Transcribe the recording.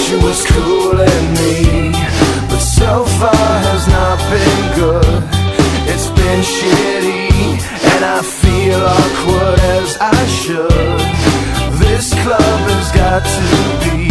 she was cooling me, but so far has not been good. It's been shitty, and I feel awkward as I should. This club has got to be